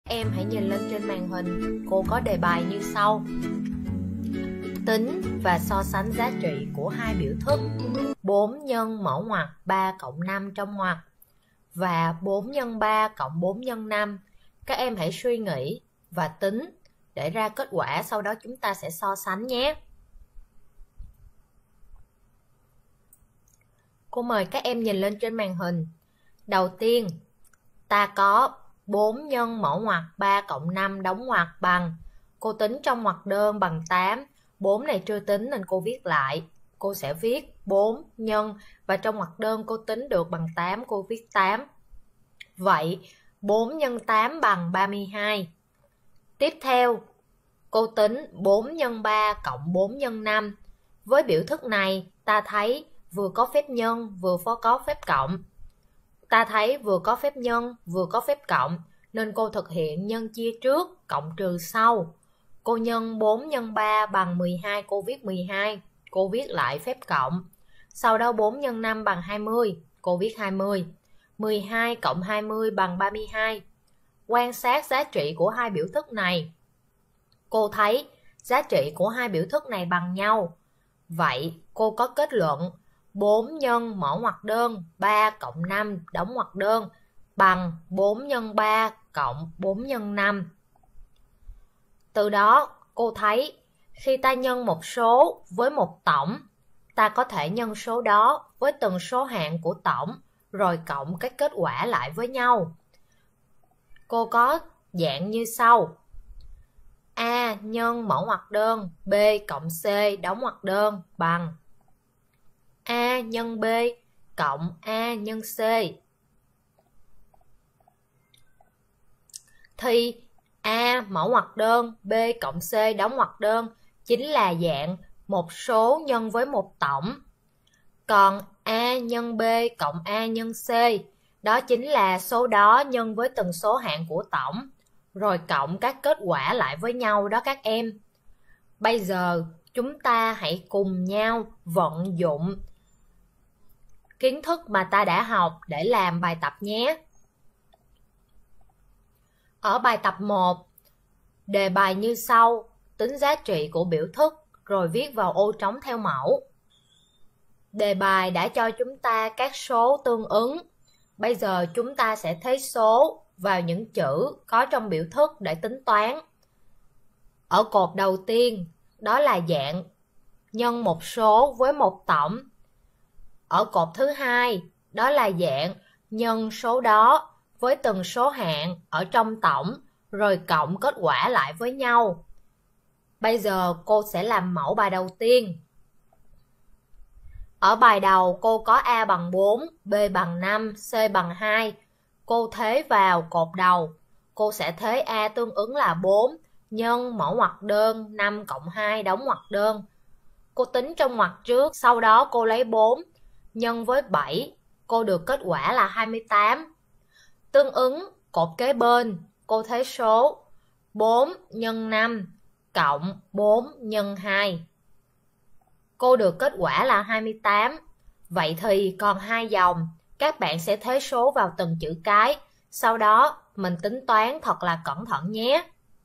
em hãy nhìn lên trên màn hình, cô có đề bài như sau. Tính và so sánh giá trị của hai biểu thức 4 nhân mở ngoặc 3 cộng 5 trong ngoặc và 4 nhân 3 cộng 4 nhân 5. Các em hãy suy nghĩ và tính để ra kết quả, sau đó chúng ta sẽ so sánh nhé. Cô mời các em nhìn lên trên màn hình. Đầu tiên, ta có 4 nhân mở ngoặc 3 cộng 5 đóng ngoặc bằng, cô tính trong ngoặc đơn bằng 8. 4 này chưa tính nên cô viết lại. Cô sẽ viết 4 nhân và trong ngoặc đơn cô tính được bằng 8, cô viết 8. Vậy 4 nhân 8 bằng 32. Tiếp theo, cô tính 4 nhân 3 cộng 4 nhân 5. Với biểu thức này, ta thấy vừa có phép nhân vừa có phép cộng. Ta thấy vừa có phép nhân vừa có phép cộng nên cô thực hiện nhân chia trước, cộng trừ sau. Cô nhân 4 nhân 3 bằng 12, cô viết 12, cô viết lại phép cộng. Sau đó 4 nhân 5 bằng 20, cô viết 20. 12 cộng 20 bằng 32. Quan sát giá trị của hai biểu thức này. Cô thấy giá trị của hai biểu thức này bằng nhau. Vậy cô có kết luận 4 nhân mở ngoặc đơn 3 cộng 5 đóng ngoặc đơn bằng 4 nhân 3 cộng 4 nhân 5. Từ đó cô thấy khi ta nhân một số với một tổng, ta có thể nhân số đó với từng số hạng của tổng rồi cộng các kết quả lại với nhau. Cô có dạng như sau. A nhân mở ngoặc đơn B cộng C đóng ngoặc đơn bằng A nhân B cộng A nhân C. Thì A mở ngoặc đơn B cộng C đóng ngoặc đơn chính là dạng một số nhân với một tổng. Còn A nhân B cộng A nhân C đó chính là số đó nhân với từng số hạng của tổng rồi cộng các kết quả lại với nhau đó các em. Bây giờ chúng ta hãy cùng nhau vận dụng kiến thức mà ta đã học để làm bài tập nhé. Ở bài tập 1, đề bài như sau, tính giá trị của biểu thức rồi viết vào ô trống theo mẫu. Đề bài đã cho chúng ta các số tương ứng. Bây giờ chúng ta sẽ thế số vào những chữ có trong biểu thức để tính toán. Ở cột đầu tiên, đó là dạng nhân một số với một tổng. Ở cột thứ hai, đó là dạng nhân số đó với từng số hạng ở trong tổng rồi cộng kết quả lại với nhau. Bây giờ cô sẽ làm mẫu bài đầu tiên. Ở bài đầu cô có A bằng 4, B bằng 5, C bằng 2. Cô thế vào cột đầu. Cô sẽ thế A tương ứng là 4 nhân mở ngoặc đơn 5 cộng 2 đóng ngoặc đơn. Cô tính trong ngoặc trước, sau đó cô lấy 4 nhân với 7. Cô được kết quả là 28. Tương ứng cột kế bên, cô thế số 4 nhân 5 cộng 4 nhân 2. Cô được kết quả là 28. Vậy thì còn 2 dòng, các bạn sẽ thế số vào từng chữ cái, sau đó mình tính toán thật là cẩn thận nhé.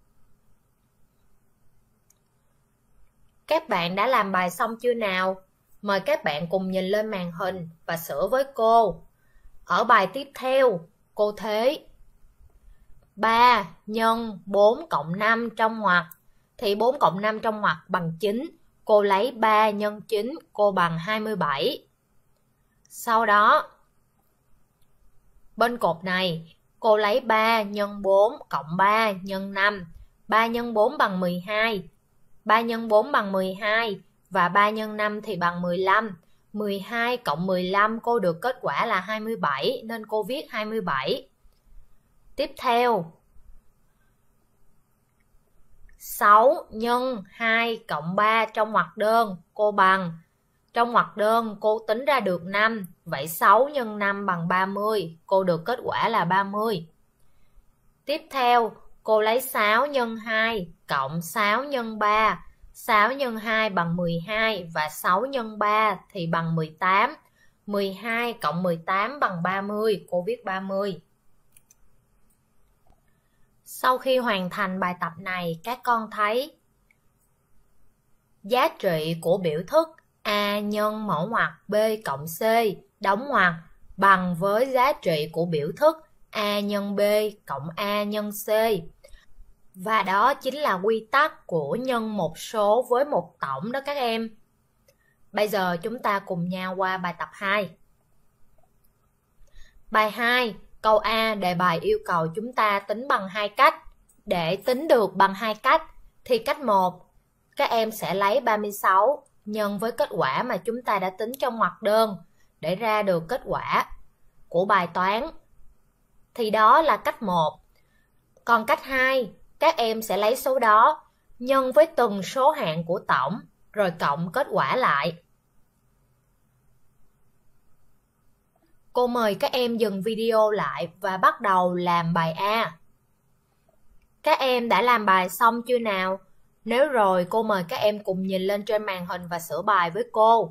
Các bạn đã làm bài xong chưa nào? Mời các bạn cùng nhìn lên màn hình và sửa với cô. Ở bài tiếp theo, cô thế 3 nhân 4 cộng 5 trong ngoặc. Thì 4 cộng 5 trong ngoặc bằng 9. Cô lấy 3 nhân 9, cô bằng 27. Sau đó, bên cột này, cô lấy 3 nhân 4 cộng 3 nhân 5. 3 nhân 4 bằng 12. 3 nhân 4 bằng 12 và 3 nhân 5 thì bằng 15. 12 cộng 15 cô được kết quả là 27 nên cô viết 27. Tiếp theo, 6 nhân 2 cộng 3 trong ngoặc đơn cô bằng. Trong ngoặc đơn cô tính ra được 5, vậy 6 nhân 5 bằng 30, cô được kết quả là 30. Tiếp theo, cô lấy 6 nhân 2 cộng 6 nhân 3. 6 nhân 2 bằng 12 và 6 nhân 3 thì bằng 18. 12 cộng 18 bằng 30, cô viết 30. Sau khi hoàn thành bài tập này, các con thấy giá trị của biểu thức A nhân mẫu ngoặc B cộng C đóng ngoặc bằng với giá trị của biểu thức A nhân B cộng A nhân C. Và đó chính là quy tắc của nhân một số với một tổng đó các em. Bây giờ chúng ta cùng nhau qua bài tập 2. Bài 2, câu A đề bài yêu cầu chúng ta tính bằng hai cách. Để tính được bằng hai cách thì cách 1, các em sẽ lấy 36 nhân với kết quả mà chúng ta đã tính trong ngoặc đơn để ra được kết quả của bài toán. Thì đó là cách 1. Còn cách 2, các em sẽ lấy số đó nhân với từng số hạng của tổng rồi cộng kết quả lại. Cô mời các em dừng video lại và bắt đầu làm bài A. Các em đã làm bài xong chưa nào? Nếu rồi, cô mời các em cùng nhìn lên trên màn hình và sửa bài với cô.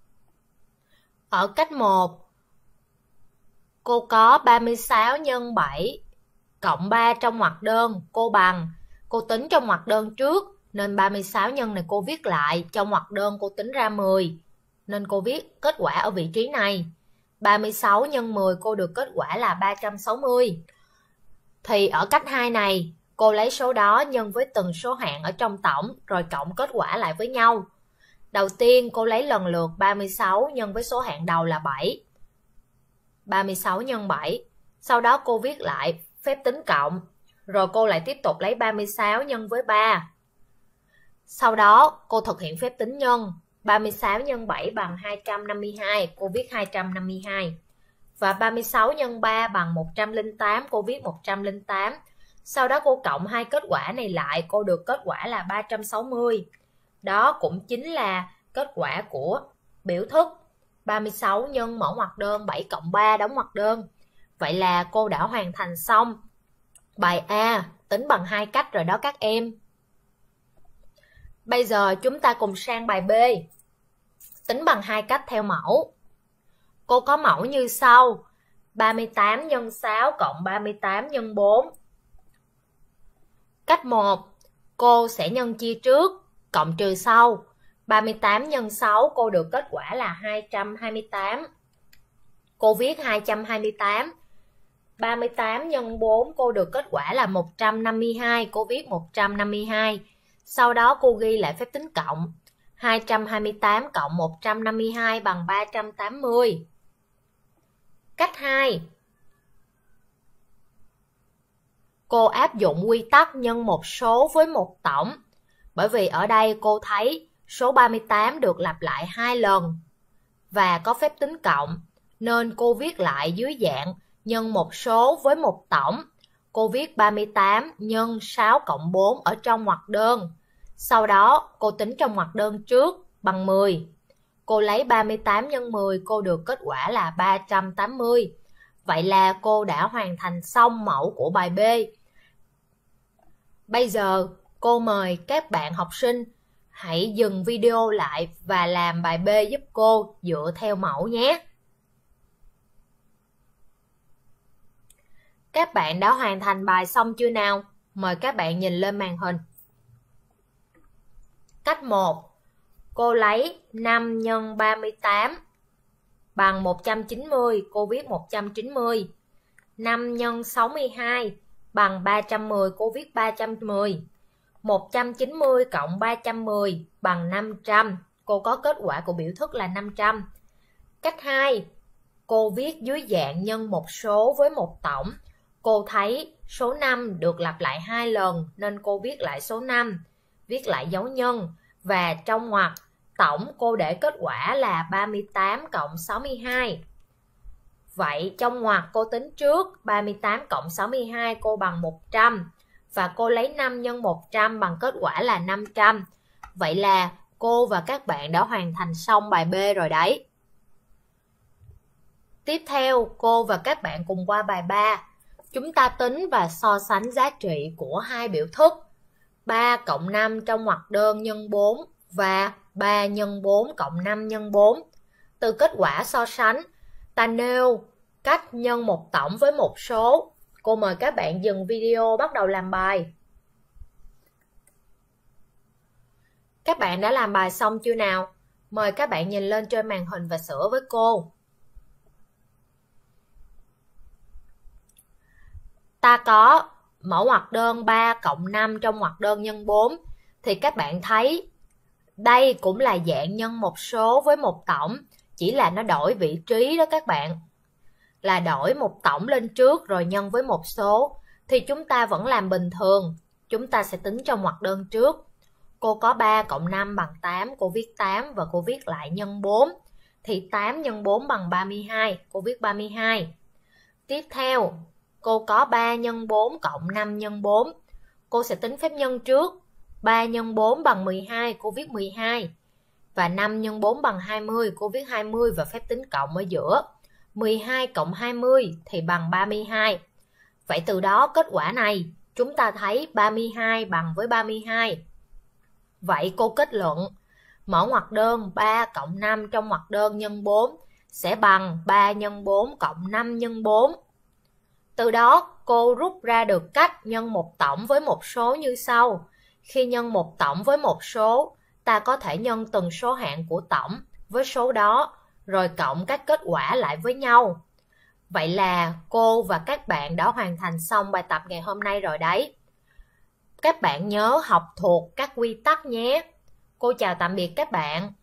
Ở cách 1, cô có 36 nhân 7 cộng 3 trong ngoặc đơn, cô bằng. Cô tính trong ngoặc đơn trước, nên 36 nhân này cô viết lại. Trong ngoặc đơn cô tính ra 10, nên cô viết kết quả ở vị trí này. 36 nhân 10 cô được kết quả là 360. Thì ở cách 2 này, cô lấy số đó nhân với từng số hạng ở trong tổng rồi cộng kết quả lại với nhau. Đầu tiên cô lấy lần lượt 36 nhân với số hạng đầu là 7. 36 nhân 7. Sau đó cô viết lại phép tính cộng. Rồi cô lại tiếp tục lấy 36 nhân với 3. Sau đó cô thực hiện phép tính nhân. 36 nhân 7 bằng 252, cô viết 252. Và 36 nhân 3 bằng 108, cô viết 108. Sau đó cô cộng hai kết quả này lại, cô được kết quả là 360. Đó cũng chính là kết quả của biểu thức 36 nhân mẫu ngoặc đơn 7 cộng 3 đóng ngoặc đơn. Vậy là cô đã hoàn thành xong bài A tính bằng hai cách rồi đó các em. Bây giờ chúng ta cùng sang bài B. Tính bằng hai cách theo mẫu. Cô có mẫu như sau: 38 nhân 6 cộng 38 nhân 4. Cách 1, cô sẽ nhân chia trước, cộng trừ sau. 38 nhân 6 cô được kết quả là 228. Cô viết 228. 38 nhân 4 cô được kết quả là 152, cô viết 152. Sau đó cô ghi lại phép tính cộng. 228 cộng 152 bằng 380. Cách 2, cô áp dụng quy tắc nhân một số với một tổng. Bởi vì ở đây cô thấy số 38 được lặp lại 2 lần và có phép tính cộng, nên cô viết lại dưới dạng nhân một số với một tổng. Cô viết 38 nhân 6 cộng 4 ở trong ngoặc đơn. Sau đó cô tính trong ngoặc đơn trước bằng 10. Cô lấy 38 nhân 10, cô được kết quả là 380. Vậy là cô đã hoàn thành xong mẫu của bài B. Bây giờ cô mời các bạn học sinh hãy dừng video lại và làm bài B giúp cô dựa theo mẫu nhé. Các bạn đã hoàn thành bài xong chưa nào? Mời các bạn nhìn lên màn hình. Cách 1, cô lấy 5 nhân 38 bằng 190, cô viết 190. 5 nhân 62 bằng 310, cô viết 310. 190 cộng 310 bằng 500, cô có kết quả của biểu thức là 500. Cách 2, cô viết dưới dạng nhân một số với một tổng. Cô thấy số 5 được lặp lại 2 lần nên cô viết lại số 5, viết lại dấu nhân. Và trong ngoặc tổng cô để kết quả là 38 cộng 62. Vậy trong ngoặc cô tính trước 38 cộng 62 cô bằng 100. Và cô lấy 5 nhân 100 bằng kết quả là 500. Vậy là cô và các bạn đã hoàn thành xong bài B rồi đấy. Tiếp theo, cô và các bạn cùng qua bài 3. Chúng ta tính và so sánh giá trị của hai biểu thức 3 cộng 5 trong ngoặc đơn nhân 4 và 3 nhân 4 cộng 5 nhân 4. Từ kết quả so sánh, ta nêu cách nhân một tổng với một số. Cô mời các bạn dừng video bắt đầu làm bài. Các bạn đã làm bài xong chưa nào? Mời các bạn nhìn lên trên màn hình và sửa với cô. Ta có mẫu ngoặc đơn 3 cộng 5 trong ngoặc đơn nhân 4. Thì các bạn thấy đây cũng là dạng nhân một số với một tổng, chỉ là nó đổi vị trí đó các bạn. Là đổi một tổng lên trước rồi nhân với một số. Thì chúng ta vẫn làm bình thường, chúng ta sẽ tính trong ngoặc đơn trước. Cô có 3 cộng 5 bằng 8, cô viết 8 và cô viết lại nhân 4. Thì 8 nhân 4 bằng 32, cô viết 32. Tiếp theo, cô có 3 nhân 4 cộng 5 nhân 4. Cô sẽ tính phép nhân trước. 3 nhân 4 bằng 12, cô viết 12. Và 5 nhân 4 bằng 20, cô viết 20 và phép tính cộng ở giữa. 12 cộng 20 thì bằng 32. Vậy từ đó kết quả này, chúng ta thấy 32 bằng với 32. Vậy cô kết luận, mẫu ngoặc đơn 3 cộng 5 trong ngoặc đơn nhân 4 sẽ bằng 3 nhân 4 cộng 5 nhân 4. Từ đó, cô rút ra được cách nhân một tổng với một số như sau. Khi nhân một tổng với một số, ta có thể nhân từng số hạng của tổng với số đó, rồi cộng các kết quả lại với nhau. Vậy là cô và các bạn đã hoàn thành xong bài tập ngày hôm nay rồi đấy. Các bạn nhớ học thuộc các quy tắc nhé. Cô chào tạm biệt các bạn.